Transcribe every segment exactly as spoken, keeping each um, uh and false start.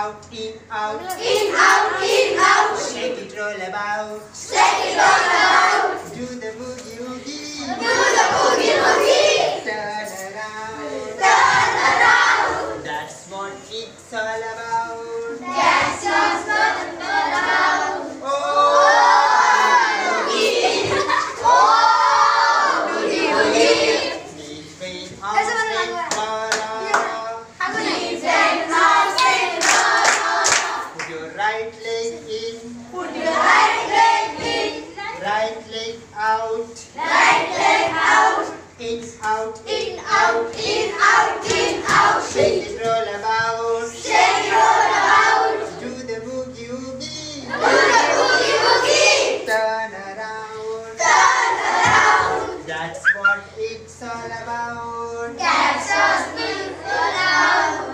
out, in, out, in, out, in, out. shake it, roll about, Shake it all about. do the boogie woogie, Do the boogie woogie. turn around, Turn around. that's what it's all about. That's just what it's all about. Oh, Boogie. Oh, boogie woogie. knees, feet, arms, legs, ta-ra. Knees and arms and ta-ra. Put your right leg in, Put your right leg in. right leg out, Right leg out. in, out, In, out, in, out, in, out. shake it, roll about, Shake it all about. do the boogie woogie, Do the boogie woogie. turn around, Turn around. that's what it's all about. That's just what it's all about.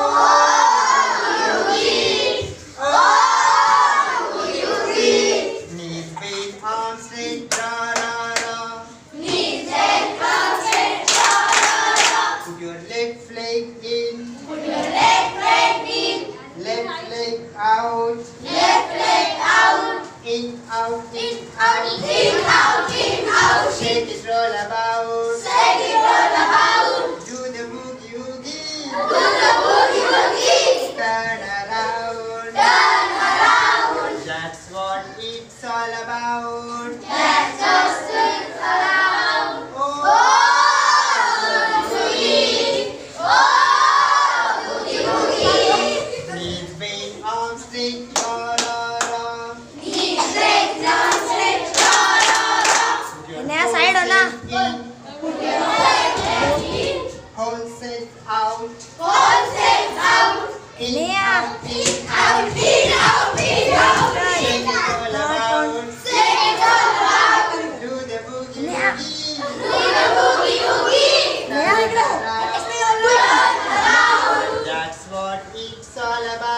Oh, Boogie. oh, Boogie woogie. knees, feet, arms, legs, ta-ra-ra. Knees and arms and ta-ra-ra. Put your left leg in, Put your left leg in. left leg out, Left leg out. in, out, in, Out, out, in, out, in, out. shake it, roll about, Shake it all about. do the boogie woogie, Do the boogie woogie. turn around, Turn around. that's what it's all about. That's just what it's all about. Oh, Oh, boogie. Oh, boogie woogie. knees, feet, arms, legs, ta-ra-ra. Knees, legs, arms, legs, ta-ra-ra. Put your Inaya, whole side set na. in, Put your right leg in. whole set out, All set out. in, Inaya. out, in, Out, in, out, in, out. shake it all about, Shake it all about. do the boogie Inaya. woogie, Do the boogie woogie. turn around, Turn around. that's what it's all about.